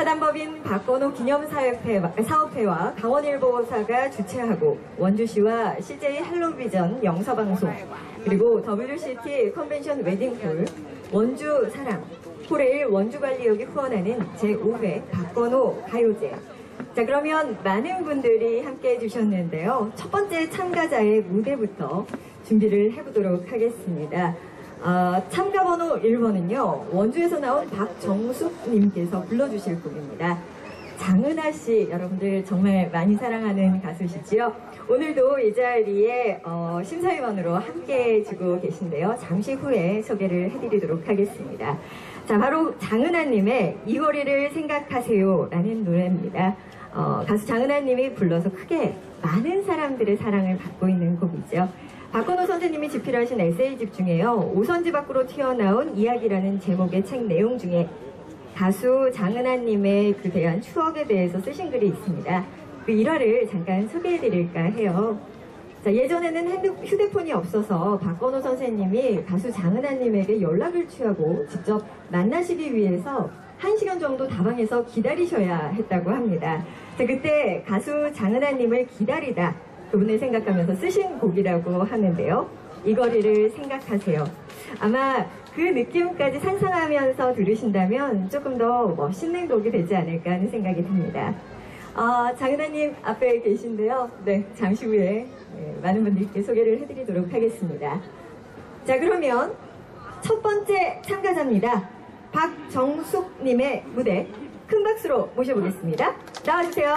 사단법인 박건호 기념사업회와 강원일보사가 주최하고 원주시와 CJ 헬로비전 영서방송 그리고 WCT 컨벤션 웨딩홀 원주 사랑 코레일 원주관리역이 후원하는 제5회 박건호 가요제. 자, 그러면 많은 분들이 함께 해주셨는데요. 첫 번째 참가자의 무대부터 준비를 해보도록 하겠습니다. 참가 번호 1번은요. 원주에서 나온 박정숙님께서 불러주실 곡입니다. 장은하 씨, 여러분들 정말 많이 사랑하는 가수시지요. 오늘도 이 자리에 심사위원으로 함께 해주고 계신데요. 잠시 후에 소개를 해드리도록 하겠습니다. 자, 바로 장은하님의 이 거리를 생각하세요 라는 노래입니다. 가수 장은하님이 불러서 크게 많은 사람들의 사랑을 받고 있는 곡이죠. 박건호 선생님이 집필하신 에세이집 중에요. 오선지 밖으로 튀어나온 이야기라는 제목의 책 내용 중에 가수 장은하님의 그 대한 추억에 대해서 쓰신 글이 있습니다. 그 일화를 잠깐 소개해드릴까 해요. 자, 예전에는 휴대폰이 없어서 박건호 선생님이 가수 장은하님에게 연락을 취하고 직접 만나시기 위해서 1시간 정도 다방에서 기다리셔야 했다고 합니다. 자, 그때 가수 장은하님을 기다리다 그분을 생각하면서 쓰신 곡이라고 하는데요. 이 거리를 생각하세요. 아마 그 느낌까지 상상하면서 들으신다면 조금 더 멋있는 곡이 되지 않을까 하는 생각이 듭니다. 장은하님 앞에 계신데요. 네, 잠시 후에 많은 분들께 소개를 해드리도록 하겠습니다. 자, 그러면 첫 번째 참가자입니다. 박정숙님의 무대 큰 박수로 모셔보겠습니다. 나와주세요.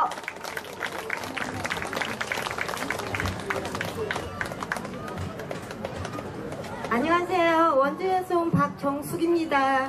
안녕하세요. 원주에서 온 박정숙입니다.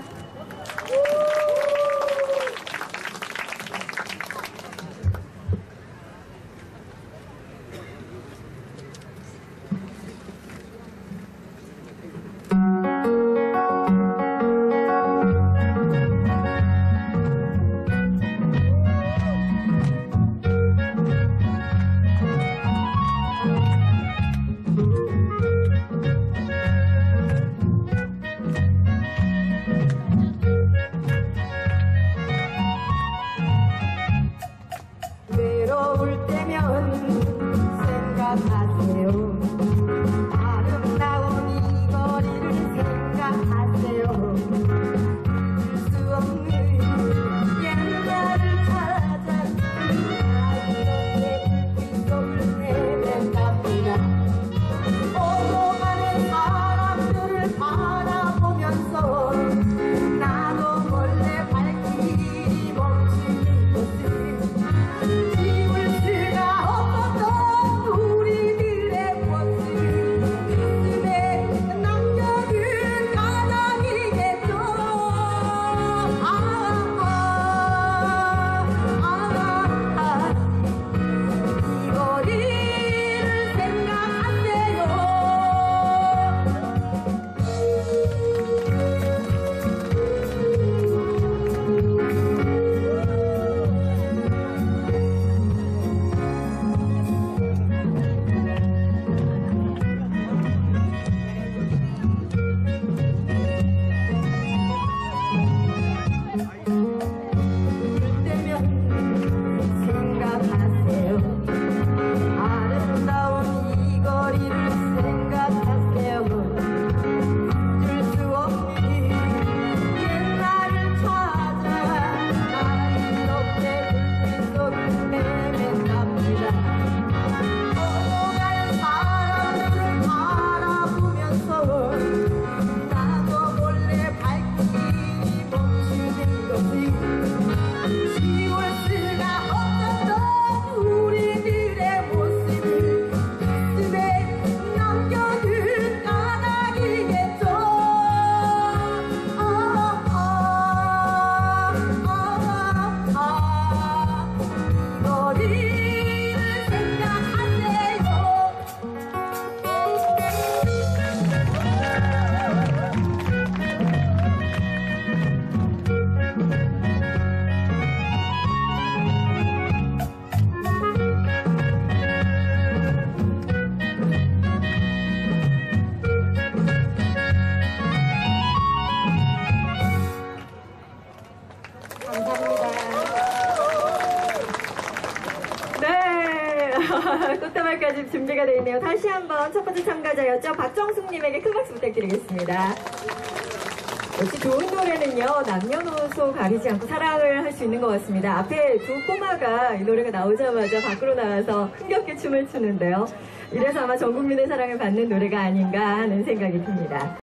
꽃다발까지 준비가 되어 있네요. 다시 한번 첫 번째 참가자였죠. 박정숙님에게 큰 박수 부탁드리겠습니다. 역시 좋은 노래는요, 남녀노소 가리지 않고 사랑을 할 수 있는 것 같습니다. 앞에 두 꼬마가 이 노래가 나오자마자 밖으로 나와서 흥겹게 춤을 추는데요. 이래서 아마 전 국민의 사랑을 받는 노래가 아닌가 하는 생각이 듭니다.